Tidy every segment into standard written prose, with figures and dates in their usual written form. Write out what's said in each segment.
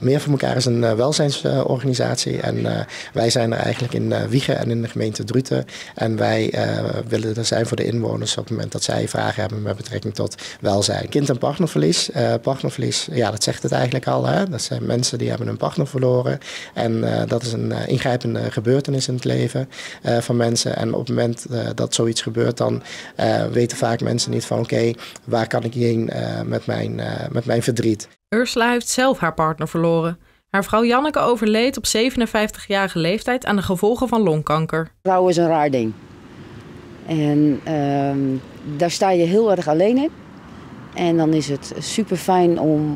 Meer voor elkaar is een welzijnsorganisatie en wij zijn er eigenlijk in Wijchen en in de gemeente Druten. En wij willen er zijn voor de inwoners op het moment dat zij vragen hebben met betrekking tot welzijn. Kind- en partnerverlies. Partnerverlies, ja, dat zegt het eigenlijk al. Hè? Dat zijn mensen die hebben een partner verloren. En dat is een ingrijpende gebeurtenis in het leven van mensen. En op het moment dat zoiets gebeurt, dan weten vaak mensen niet van oké, waar kan ik heen met mijn verdriet. Ursula heeft zelf haar partner verloren. Haar vrouw Janneke overleed op 57-jarige leeftijd aan de gevolgen van longkanker. Vrouw is een raar ding. En daar sta je heel erg alleen in. En dan is het super fijn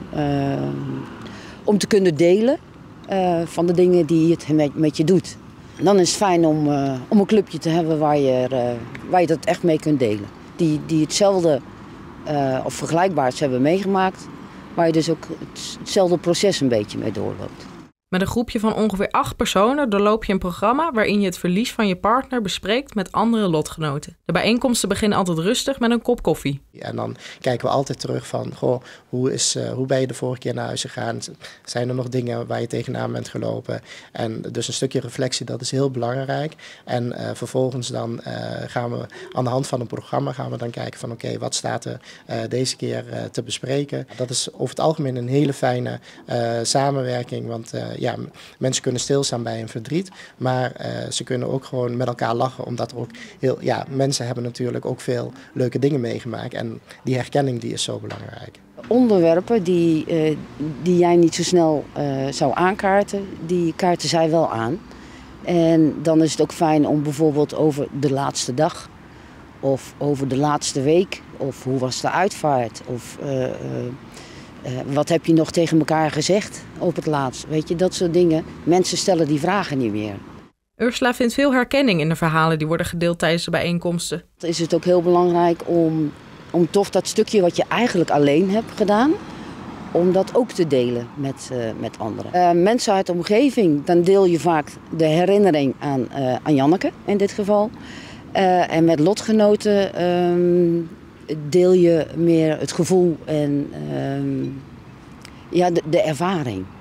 om te kunnen delen van de dingen die het met je doet. Dan is het fijn om een clubje te hebben waar je dat echt mee kunt delen. Die hetzelfde of vergelijkbaars hebben meegemaakt. Waar je dus ook hetzelfde proces een beetje mee doorloopt. Met een groepje van ongeveer 8 personen doorloop je een programma waarin je het verlies van je partner bespreekt met andere lotgenoten. De bijeenkomsten beginnen altijd rustig met een kop koffie. En dan kijken we altijd terug van, goh, hoe ben je de vorige keer naar huis gegaan? Zijn er nog dingen waar je tegenaan bent gelopen? En dus een stukje reflectie, dat is heel belangrijk. En vervolgens dan gaan we aan de hand van een programma dan kijken van oké, wat staat er deze keer te bespreken? Dat is over het algemeen een hele fijne samenwerking, want mensen kunnen stilstaan bij een verdriet, maar ze kunnen ook gewoon met elkaar lachen, omdat er ook mensen hebben natuurlijk ook veel leuke dingen meegemaakt en die herkenning die is zo belangrijk. Onderwerpen die jij niet zo snel zou aankaarten, die kaarten zij wel aan. En dan is het ook fijn om bijvoorbeeld over de laatste dag of over de laatste week of hoe was de uitvaart of wat heb je nog tegen elkaar gezegd op het laatst? Weet je, dat soort dingen. Mensen stellen die vragen niet meer. Ursula vindt veel herkenning in de verhalen die worden gedeeld tijdens de bijeenkomsten. Dan is het ook heel belangrijk om toch dat stukje wat je eigenlijk alleen hebt gedaan, om dat ook te delen met anderen. Mensen uit de omgeving, dan deel je vaak de herinnering aan Janneke in dit geval. En met lotgenoten deel je meer het gevoel en de ervaring.